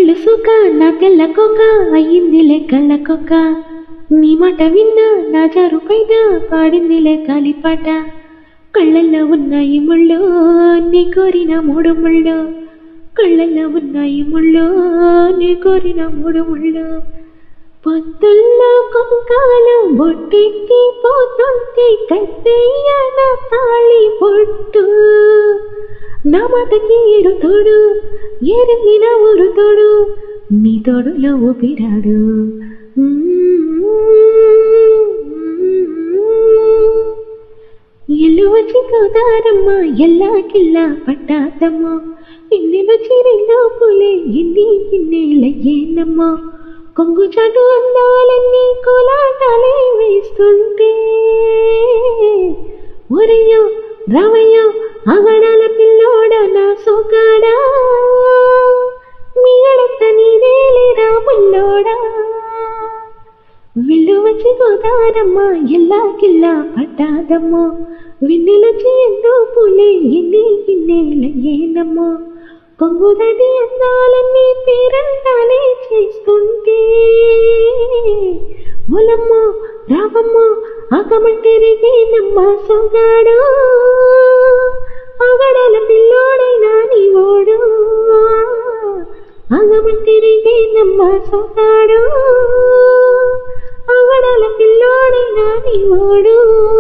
తెలుసుక నా తెల్లకొక అయ్యిందిలే కళ్ళకొక నీ మాట విన్నా నా జారుపైన పాడిందిలే కాలిపాట కళ్ళల్లో ఉన్నాయి ముళ్ళు నీ కోరిన మూడు ముళ్ళు కళ్ళల్లో ఉన్నాయి ముళ్ళు నీ కోరిన మూడు ముళ్ళు పొద్దుల్లో కుంకాలు బొట్టెక్కి పోతుంది కత్తెయ్య నా తాళి పొట్టు నా మాటకి ఏరు తోడు ఏరింది నా ఊరు తోడు నీ తోడులో ఊపిరాడు ఎల్లువచి గోదారమ్మ ఎల్లాకిల్లా పట్టాదమ్మ ఇన్నెల చిరిలో పులే ఎన్ని గిన్నెలయ్యేనమ్మ కొంగు చాటు అందాలన్నీ కోలాటాలే వేస్తుంటే ఒరయ్యో రావయ్యో అవడాల పిల్లోడ నా సోకాడా మీ అడంత నీదేలేరా పుల్లోడా వెళ్ళువచి గోదారమ్మ ఎల్లాకిల్లా పట్టాదమ్మో వెన్నెలొచ్చి ఎంతో పూలే ఎన్ని గిన్నెలయ్యేనమ్మో పొంగుదడి అందాలన్నీ పేరంటాలే చేస్తుంటే ఓలమ్మో రావమ్మో ఆకమంటెరిగేనమ్మ సొగాడు ఆగడాల పిల్లోడైనా నీ ఓడు ఆగమంటెరిగేనమ్మ సొగాడు ఆగడాల పిల్లోడైనా నీ ఓడు